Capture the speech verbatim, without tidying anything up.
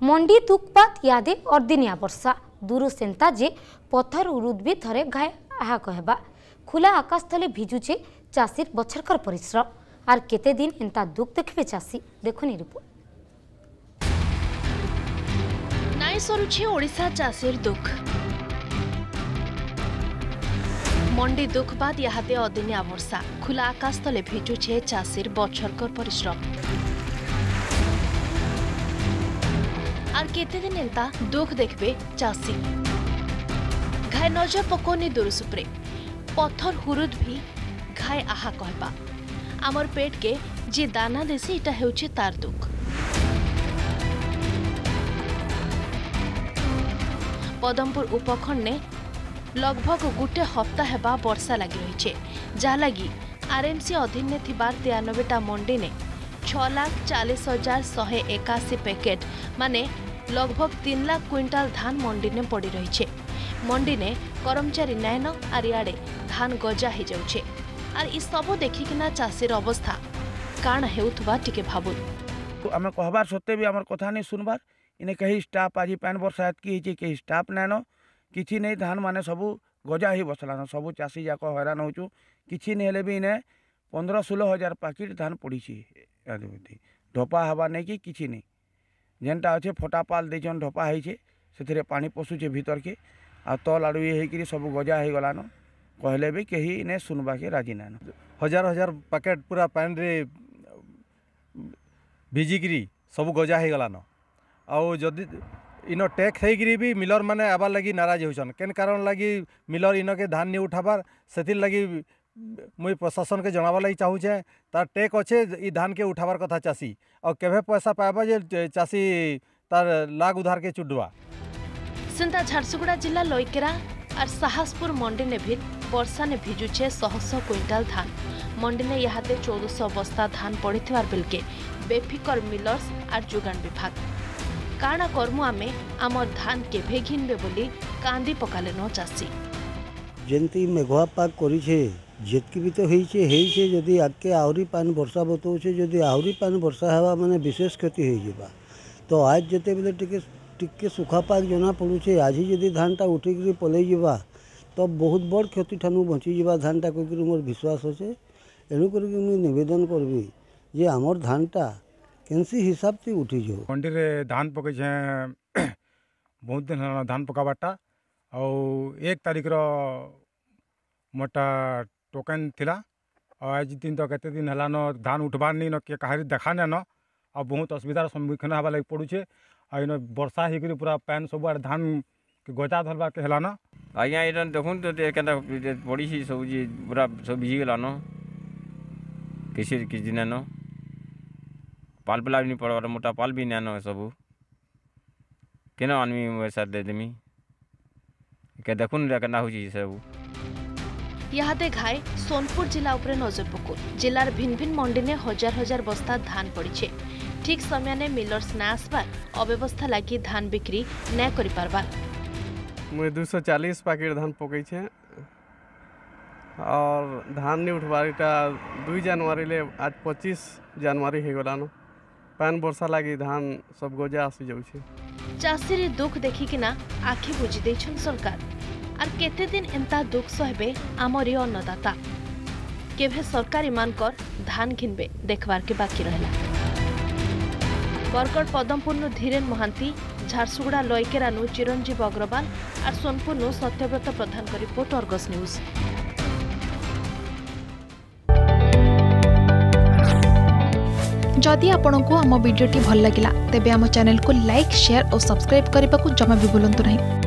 मंडी तुकपात यादे अर्दिनिया वर्षा दूर सेंता जे पत्थर उरुद भी थरे घाय आहा कहबा खुला आकाश तले भिजुचे चाषीर बछरकर परिश्रम आर केते दिन एंता दुख देखबे चाषी देखुनी रिपोर्ट। नाई सरुछे ओडिशा चाषीर दुख मंडी दुख बाद याहाते अदिनिया वर्षा खुला आकाश तले भिजुछे चाषीर बछरकर परिश्रम आर केते दिन एंता दुख देखबे चाषी घाय नजर पकोनी दुरुसुप्रे पत्थर हुरुद भी घाय आहा कहबा आमर पेट के जे दाना देसी इटा हेउचे तार दुख। पदमपुर उपखंड ने लगभग गोटे हफ्ता हेबा वर्षा लगी रही जहा लगी आरएमसी अधीन ने थिबार तिरानबेटा मंडी ने छह लाख चालीस हजार शहे एकाशी पैकेट माने लगभग तीन लाख क्विंटाल धान मंडी ने पड़ी रही मंडी ने कर्मचारी नायन आर इे धान गजा हो जाऊे आर इ सब देखिकिना चाषीर अवस्था काण हेउथबा टिके भाबुन आमे कहबार सत्ते भी आमर कथा नहीं सुनबार इने कही स्टाफ आज पैन वर्षा एतकी होइचे कही स्टाफ नायन किछि नहीं धान माने सबू गजा ही बसलान सबू चाषी जाक हैरान होचु किछि नहीं हेले भी इने पंद्रह सोलह हजार पैकेट धान पड़ी ढपा हवा नहीं कि किछि नहीं जेनटा अच्छे फटापाल देछन ढपा होइछे से पानी पशुचे भीतर के आ तल आड़ू ये होकर सब गजा हो गलान कहले भी कहीं ने सुनवा के राजी नान हजार हजार पैकेट पूरा पैन रे भिजिकी सब गजा हो गलान आउ जदि इन टेक होगी भी मिलर माने आबार लगी नाराज होसन केन कारण लगी मिलर इन के धान नहीं उठाबार से लगी मुई प्रशासन के जनावा लगी चाहूचे तार टेक अच्छे ई धान के उठाबार कथा चाषी और केभे पैसा पाइबा जे चाषी तार लाग उधार के चुडवा सिंता झारसुगुड़ा जिला लइकेरा और साहसपुर मंडी ने भी वर्षा ने भिजुचे शह शह क्विंटाल धान मंडी ने यहाँ चौदह सौ बस्ता धान पड़ी बेलके बेफिकर मिलर्स और जुगान विभाग काणा कर्मु आमे आम धान केभे घिनबे बोली कांदी पकाले न चाषी जेंती मेघुआ पाक करिछे जेतकी भी तो होइछे होइछे जदि आके आहुरी पानी वर्षा बतौछे जदि आहुरी पानी वर्षा हेबा माने विशेष क्षति हो जाबा तो आज जते बेले टिके टिके सुखा पाक जना पड़ुचे आज ही जदि धानटा उठिक पलि जावा तो बहुत बड़ क्षति ठानु बची जावा धानटा कह मोर विश्वास अच्छे एणुक नवेदन करबी जे आमर धानटा केनसी हिसाब से उठी जाओ मंडी रे धान पके बहुत दिन धान पकाबाटा और एक तारीख रो मोटा टोकन थिला और आज दिन तो केते दिन हलान धान उठबार नहीं न के कहारी देखा न और बहुत असुविधार सम्मुखीन हवा लगे पड़ुचे इन वर्षा होकर पूरा पैन सब आड़ धान के गजा धरवा के हेलान आज्ञा ये देखुन तो के पड़ी सब पूरा सब भिजी गलान किसी किसी नान पाल पिला भी नहीं पड़वार मोटा पाल भी नान सब केन आनमी वैसा दे देमी के देखुन केना हो सब याहाते घाय सोनपुर जिला उपरे नजर पको जिलार भिन्न भिन्न मंडी ने हजार हजार बस्ता धान पड़ीछे ठीक समय ने मिलर्स ना आसबार अव्यवस्था लगी धान बिक्री न करि पारबार मुझे दो सौ चालीस पैकेट धान पकई छे और धान नहीं उठबार दो जनवरी ले आज पच्चीस जनवरी हो गलान पैन वर्षा लगी धान सब गजा आसी जाउछे चाषी दुख देखिकिना आखि बुझी दैछन सरकार आर केते दिन एंता दुख सहबे आमरी अन्नदाता केभे सरकार इमानकर धान घिनबे देखबार के बाकी रहला। बरगढ़ पदमपुर नु धीरेन महांती झारसुगुड़ा लइकेरा नु चिरंजीव अग्रवाल और सोनपुर नु सत्यव्रत प्रधान का रिपोर्ट अर्गस न्यूज। जदि आपंक आम भिडी भल लगा तेब आम चैनल को लाइक शेयर और सब्सक्राइब करने को जमा भी भूलु नहीं।